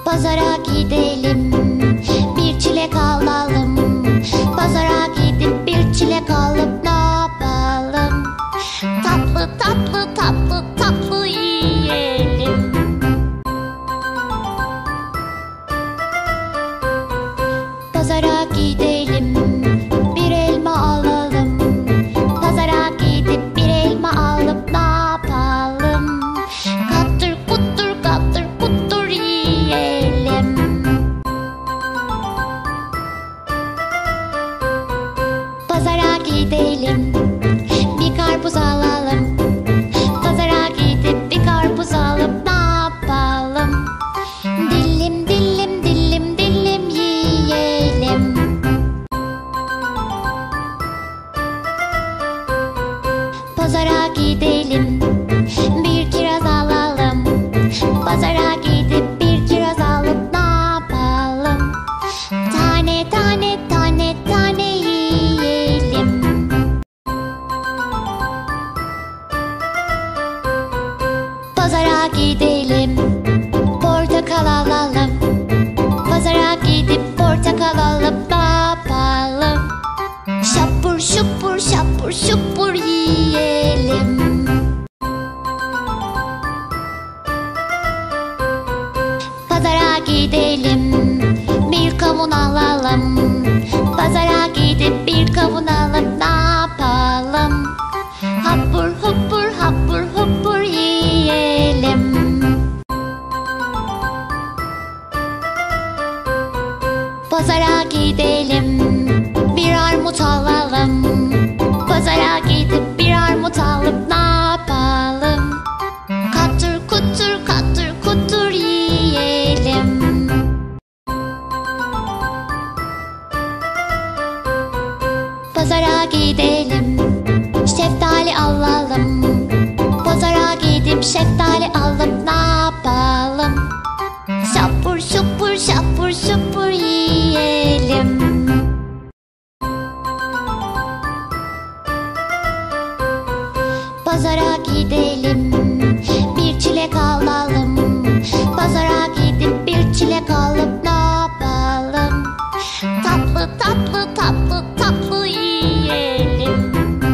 Pazara gidelim, bir çilek alalım. Pazara gidip bir çilek alıp ne yapalım? Tatlı tatlı tatlı tatlı yiyelim. Pazara gidelim, bir elma alalım. Pazara gidip bir elma alıp ne yapalım? Katır kutur katır kutur yiyelim. Pazara gidelim, bir karpuz alalım. Pazara gidip bir karpuz alıp ne yapalım? Dilim dilim dilim dilim yiyelim. Pazara gidelim, bir kiraz alalım. Pazara gidip bir kiraz alıp ne yapalım? Tane tane tane tane yiyelim. Pazara gidelim, portakal alalım. Pazara gidip portakal alıp ne yapalım? Şapur şupur şapur şupur yiyelim. Pazara gidelim, bir kavun alalım. Pazara gidip bir kavun alıp ne yapalım? Hapur hupur hapur hupur yiyelim. Pazara gidelim, bir armut alalım. Pazara gidip bir armut alıp ne yapalım? Katır kutur katır kutur yiyelim. Pazara gidelim, şeftali alalım. Pazara gidip şeftali alıp ne yapalım? Şapur şupur şapur şupur yiyelim. Pazara gidelim, bir çilek alalım. Pazara gidip bir çilek alıp ne yapalım? Tatlı tatlı tatlı tatlı yiyelim.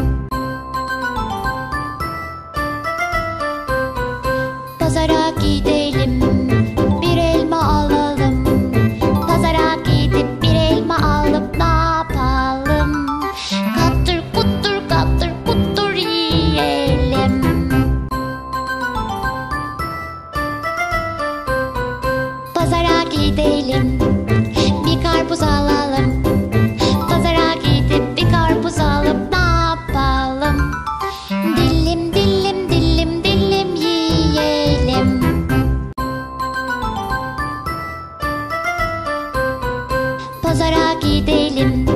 Pazara gidelim, bir elma alalım. Pazara gidip bir elma alıp ne yapalım? Katır kutur katır kutur yiyelim. Pazara gidelim, bir karpuz alalım. Pazara gidip bir karpuz alıp ne yapalım? Dilim dilim dilim dilim yiyelim. Pazara gidelim,